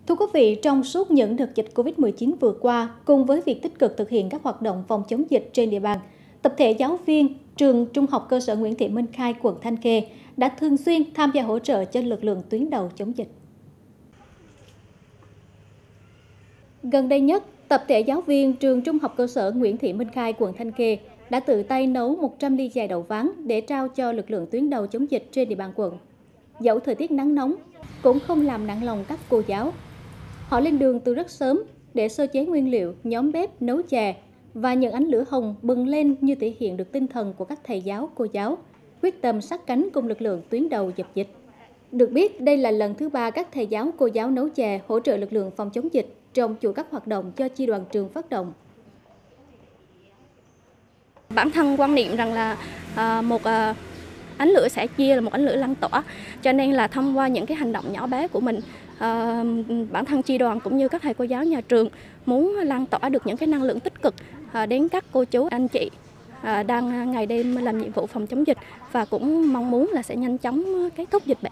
Thưa quý vị, trong suốt những đợt dịch Covid-19 vừa qua, cùng với việc tích cực thực hiện các hoạt động phòng chống dịch trên địa bàn, tập thể giáo viên trường Trung học cơ sở Nguyễn Thị Minh Khai, quận Thanh Khê đã thường xuyên tham gia hỗ trợ cho lực lượng tuyến đầu chống dịch. Gần đây nhất, tập thể giáo viên trường Trung học cơ sở Nguyễn Thị Minh Khai, quận Thanh Khê đã tự tay nấu 100 ly chè đậu ván để trao cho lực lượng tuyến đầu chống dịch trên địa bàn quận. Dẫu thời tiết nắng nóng, cũng không làm nặng lòng các cô giáo. Họ lên đường từ rất sớm để sơ chế nguyên liệu, nhóm bếp, nấu chè và những ánh lửa hồng bừng lên như thể hiện được tinh thần của các thầy giáo, cô giáo, quyết tâm sát cánh cùng lực lượng tuyến đầu dập dịch. Được biết, đây là lần thứ 3 các thầy giáo, cô giáo nấu chè hỗ trợ lực lượng phòng chống dịch trong chuỗi các hoạt động do chi đoàn trường phát động. Bản thân quan niệm rằng là ánh lửa sẽ chia là một ánh lửa lan tỏa, cho nên là thông qua những cái hành động nhỏ bé của mình, bản thân chi đoàn cũng như các thầy cô giáo nhà trường muốn lan tỏa được những cái năng lượng tích cực đến các cô chú anh chị đang ngày đêm làm nhiệm vụ phòng chống dịch, và cũng mong muốn là sẽ nhanh chóng kết thúc dịch bệnh.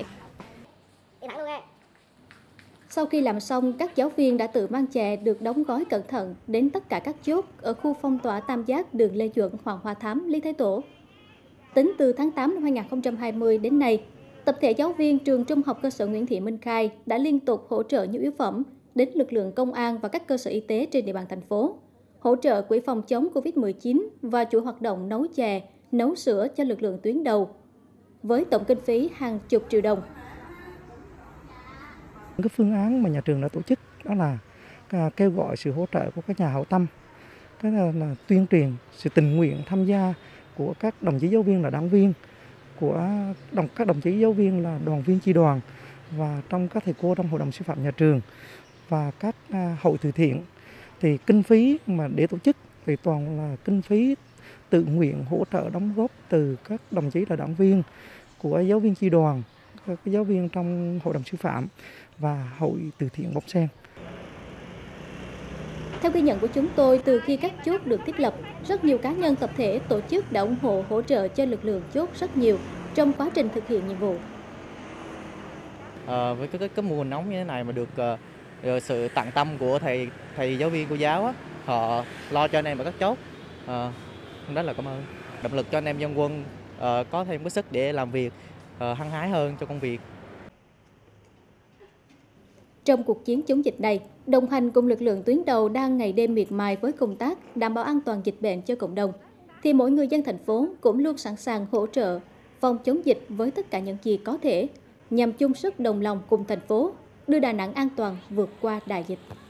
Sau khi làm xong, các giáo viên đã tự mang chè được đóng gói cẩn thận đến tất cả các chốt ở khu phong tỏa Tam Giác, đường Lê Duẩn, Hoàng Hoa Thám, Lý Thái Tổ. Tính từ tháng 8 năm 2020 đến nay, tập thể giáo viên trường Trung học cơ sở Nguyễn Thị Minh Khai đã liên tục hỗ trợ nhu yếu phẩm đến lực lượng công an và các cơ sở y tế trên địa bàn thành phố, hỗ trợ quỹ phòng chống Covid-19 và chuỗi hoạt động nấu chè, nấu sữa cho lực lượng tuyến đầu, với tổng kinh phí hàng chục triệu đồng. Cái phương án mà nhà trường đã tổ chức đó là kêu gọi sự hỗ trợ của các nhà hảo tâm, cái là tuyên truyền sự tình nguyện tham gia của các đồng chí giáo viên là đảng viên, của các đồng chí giáo viên là đoàn viên chi đoàn, và trong các thầy cô trong hội đồng sư phạm nhà trường và các hội từ thiện. Thì kinh phí mà để tổ chức thì toàn là kinh phí tự nguyện hỗ trợ đóng góp từ các đồng chí là đảng viên, của giáo viên chi đoàn, các giáo viên trong hội đồng sư phạm và hội từ thiện Bông Sen. Theo ghi nhận của chúng tôi, từ khi các chốt được thiết lập, rất nhiều cá nhân, tập thể, tổ chức đã ủng hộ hỗ trợ cho lực lượng chốt rất nhiều trong quá trình thực hiện nhiệm vụ. Với cái mô hình nóng như thế này mà được sự tận tâm của thầy giáo viên, cô giáo á, họ lo cho anh em ở các chốt, rất là cảm ơn. Động lực cho anh em dân quân có thêm cái sức để làm việc hăng hái hơn cho công việc. Trong cuộc chiến chống dịch này, đồng hành cùng lực lượng tuyến đầu đang ngày đêm miệt mài với công tác đảm bảo an toàn dịch bệnh cho cộng đồng, thì mỗi người dân thành phố cũng luôn sẵn sàng hỗ trợ phòng chống dịch với tất cả những gì có thể, nhằm chung sức đồng lòng cùng thành phố đưa Đà Nẵng an toàn vượt qua đại dịch.